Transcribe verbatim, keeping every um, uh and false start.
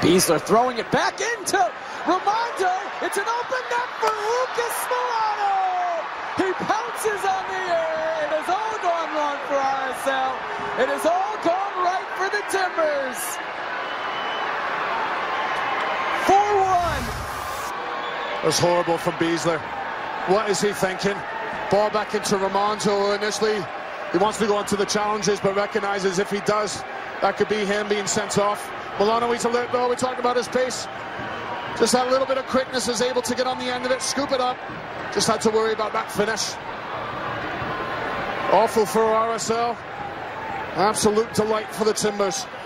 Beasler throwing it back into Ramondo. It's an open net for Lucas Melano. He pounces on the air. It has all gone wrong for R S L. It has all gone right for the Timbers. four one. It was horrible from Beasler. What is he thinking? Ball back into Ramondo initially. He wants to go into the challenges, but recognizes if he does, that could be him being sent off. Melano, he's alert though. We talked about his pace. Just that little bit of quickness, is able to get on the end of it, scoop it up. Just had to worry about that finish. Awful for R S L. Absolute delight for the Timbers.